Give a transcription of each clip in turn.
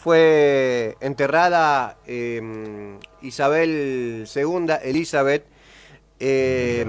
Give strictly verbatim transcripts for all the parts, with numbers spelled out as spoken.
fue enterrada eh, Isabel segunda, Elizabeth, eh,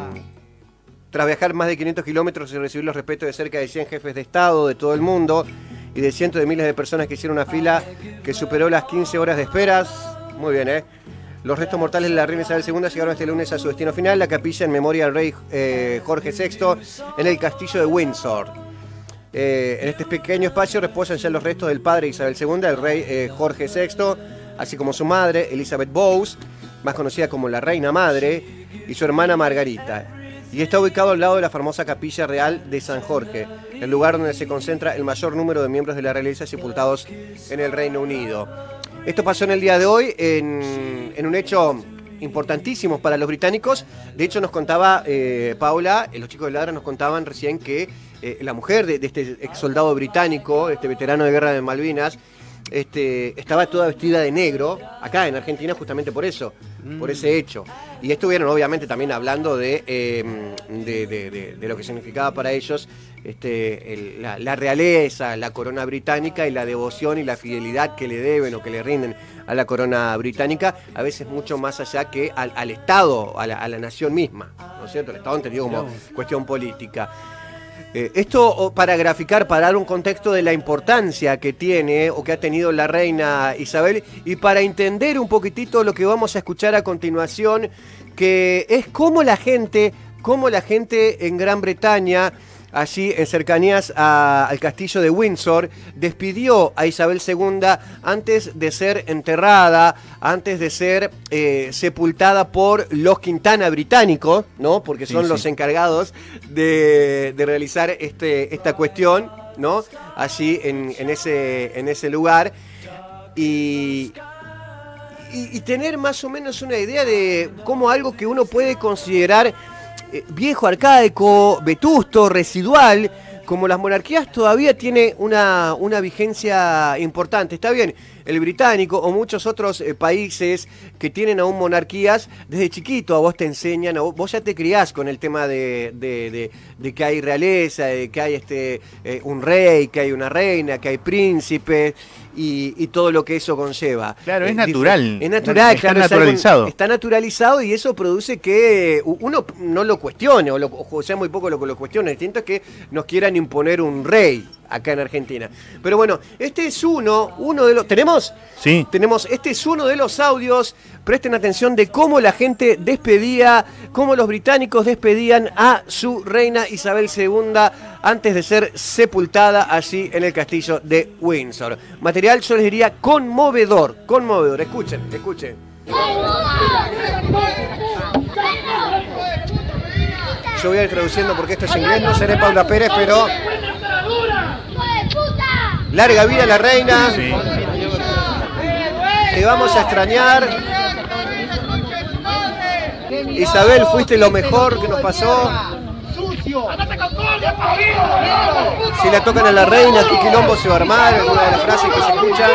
tras viajar más de quinientos kilómetros y recibir los respetos de cerca de cien jefes de Estado de todo el mundo y de cientos de miles de personas que hicieron una fila que superó las quince horas de esperas. Muy bien, ¿eh? Los restos mortales de la reina Isabel segunda llegaron este lunes a su destino final, la capilla en memoria del rey eh, Jorge sexto, en el castillo de Windsor. Eh, en este pequeño espacio reposan ya los restos del padre de Isabel segunda, el rey eh, Jorge sexto, así como su madre, Elizabeth Bowes, más conocida como la reina madre, y su hermana Margarita. Y está ubicado al lado de la famosa capilla real de San Jorge, el lugar donde se concentra el mayor número de miembros de la realeza sepultados en el Reino Unido. Esto pasó en el día de hoy en, en un hecho importantísimo para los británicos. De hecho, nos contaba eh, Paula, eh, los chicos de Ladra nos contaban recién que eh, la mujer de, de este ex soldado británico, este veterano de guerra de Malvinas, este, estaba toda vestida de negro, acá en Argentina, justamente por eso, mm. por ese hecho. Y estuvieron obviamente también hablando de, eh, de, de, de, de lo que significaba para ellos este, el, la, la realeza, la corona británica y la devoción y la fidelidad que le deben o que le rinden a la corona británica, a veces mucho más allá que al, al Estado, a la, a la nación misma, ¿no es cierto? El Estado entendido como cuestión política. Eh, esto para graficar, para dar un contexto de la importancia que tiene o que ha tenido la reina Isabel y para entender un poquitito lo que vamos a escuchar a continuación, que es cómo la gente, cómo la gente en Gran Bretaña, allí en cercanías a, al castillo de Windsor, despidió a Isabel segunda antes de ser enterrada, antes de ser eh, sepultada por los Quintana británicos, ¿no? Porque son sí, los sí. encargados de, de realizar este, esta cuestión, ¿no? Allí en, en, ese, en ese lugar. Y, y, y tener más o menos una idea de cómo algo que uno puede considerar viejo, arcaico, vetusto, residual, como las monarquías, todavía tiene una, una vigencia importante. Está bien, el británico o muchos otros eh, países que tienen aún monarquías, desde chiquito a vos te enseñan, a vos, vos ya te criás con el tema de, de, de, de que hay realeza, de que hay este eh, un rey, que hay una reina, que hay príncipes y, y todo lo que eso conlleva. Claro, es eh, natural. Es natural, está claro. naturalizado. Algo, está naturalizado y eso produce que uno no lo cuestione, o, lo, o sea muy poco lo que lo cuestiona. Distinto es que nos quieran imponer un rey acá en Argentina. Pero bueno, este es uno, uno de los... ¿Tenemos? Sí. Tenemos, este es uno de los audios, presten atención de cómo la gente despedía, cómo los británicos despedían a su reina Isabel segunda antes de ser sepultada allí en el castillo de Windsor. Material, yo les diría, conmovedor, conmovedor. Escuchen, escuchen. Yo voy a ir traduciendo porque esto es inglés, no seré Paula Pérez, pero... Larga vida la reina. Sí. Te vamos a extrañar. Isabel, fuiste lo mejor que nos pasó. Si la tocan a la reina, ¿qué quilombo se va a armar? Alguna de las frases que se escuchan.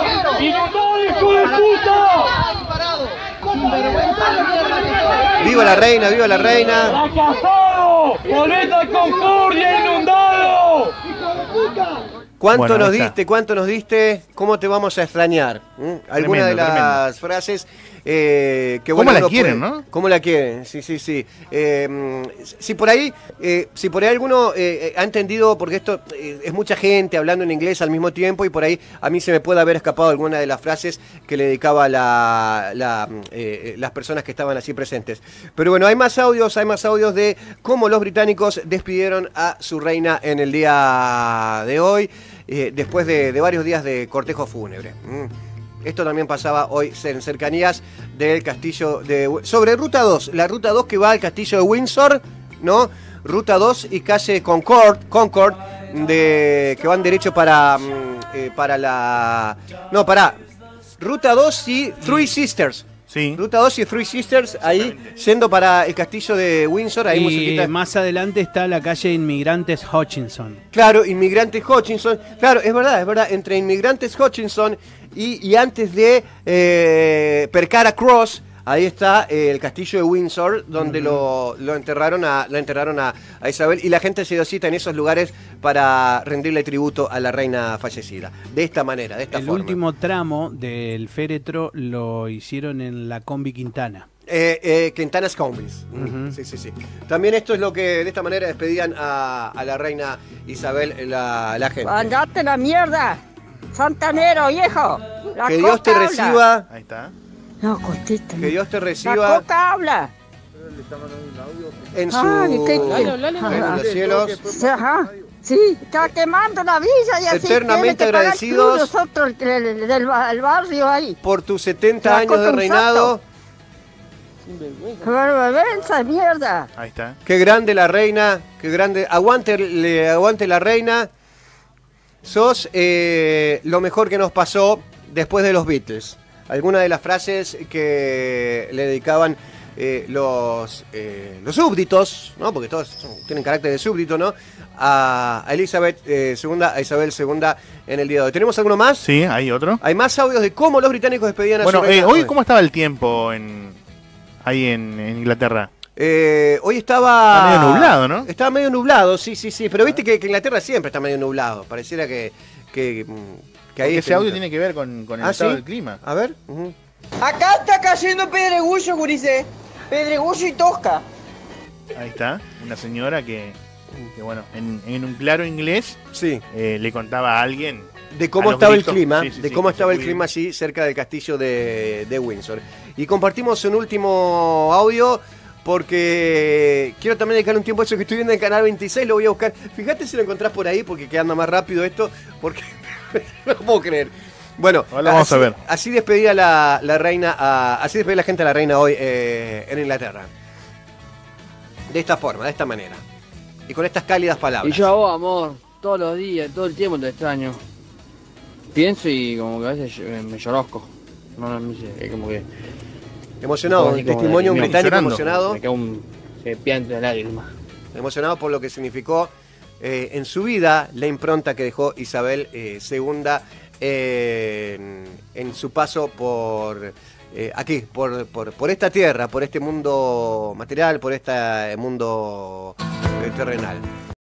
¡Viva la reina, viva la reina! ¡Planeta Concordia inundado! ¿Cuánto Bueno, nos está. diste? ¿Cuánto nos diste? ¿Cómo te vamos a extrañar? ¿Mm? Alguna Tremendo, de las tremendo. frases eh, que ¿Cómo bueno, la uno quieren, puede- no? ¿Cómo la quieren? Sí, sí, sí. Eh, si por ahí, eh, si por ahí alguno eh, ha entendido, porque esto eh, es mucha gente hablando en inglés al mismo tiempo y por ahí a mí se me puede haber escapado alguna de las frases que le dedicaba la, la, eh, las personas que estaban así presentes. Pero bueno, hay más audios, hay más audios de cómo los británicos despidieron a su reina en el día de hoy. Eh, después de, de varios días de cortejo fúnebre. Mm. Esto también pasaba hoy en cercanías del castillo de... Sobre Ruta dos, la Ruta dos que va al castillo de Windsor, ¿no? Ruta dos y calle Concord, Concord de, que van derecho para, eh, para la... No, para Ruta dos y Three Sisters. Sí. Ruta dos y Three Sisters, ahí yendo para el castillo de Windsor. Ahí y musiquita. más adelante está la calle Inmigrantes Hutchinson. Claro, Inmigrantes Hutchinson. Claro, es verdad, es verdad. Entre Inmigrantes Hutchinson y, y antes de eh, Percara Cross, Ahí está eh, el castillo de Windsor, donde uh-huh. lo, lo enterraron, a, lo enterraron a, a Isabel, y la gente se dio cita en esos lugares para rendirle tributo a la reina fallecida. De esta manera, de esta el forma. El último tramo del féretro lo hicieron en la Combi Quintana. Eh, eh, Quintana's Combis. Uh-huh. Sí, sí, sí. También esto es lo que de esta manera despedían a, a la reina Isabel, la, la gente. ¡Andate la mierda! ¡Santanero, viejo! La que Dios te habla. reciba. Ahí está. No, cortita. Que Dios te reciba. La coca habla. En su... Ay, ¿qué, qué? En los cielos. Ajá. Sí, está quemando la villa y así eternamente agradecidos nosotros el, el, del el barrio ahí. Por tus setenta años de reinado. ¡Qué vergüenza, mierda! Ahí está. Qué grande la reina, qué grande. Aguante, le, aguante la reina. Sos eh, lo mejor que nos pasó después de los Beatles. Algunas de las frases que le dedicaban eh, los, eh, los súbditos, ¿no? Porque todos son, tienen carácter de súbdito, ¿no? A, a Elizabeth eh, segunda, a Isabel segunda en el día de hoy. ¿Tenemos alguno más? Sí, hay otro. Hay más audios de cómo los británicos despedían a bueno, su reina. Eh, hoy, ¿cómo estaba el tiempo en ahí en, en Inglaterra? Eh, hoy estaba... Estaba medio nublado, ¿no? Estaba medio nublado, sí, sí, sí. Pero viste que, que Inglaterra siempre está medio nublado. Pareciera que... que, que ahí ese audio tiene que ver con, con el ¿Ah, estado sí? del clima. A ver. Uh-huh. Acá está cayendo pedregullo, gurice. Pedregullo y tosca. Ahí está. Una señora que, que bueno, en, en un claro inglés sí. eh, le contaba a alguien... De cómo estaba gritos. el clima, sí, sí, de sí, cómo estaba el muy... clima allí cerca del castillo de, de Windsor. Y compartimos un último audio porque quiero también dedicar un tiempo a eso que estoy viendo en Canal veintiséis, lo voy a buscar. Fíjate si lo encontrás por ahí porque quedando más rápido esto, porque no lo puedo creer. Bueno, ahora vamos así, a ver. Así despedía la, la reina, a, así despedía la gente a la reina hoy eh, en Inglaterra. De esta forma, de esta manera. Y con estas cálidas palabras. Y yo a vos, amor, todos los días, todo el tiempo te extraño. Pienso y como que a veces me llorosco. No, no, no sé, como que... Emocionado, un testimonio británico emocionado. Me queda un piante de lágrimas. Emocionado por lo que significó eh, en su vida la impronta que dejó Isabel eh, segunda eh, en, en su paso por eh, aquí, por, por, por esta tierra, por este mundo material, por este mundo eh, terrenal.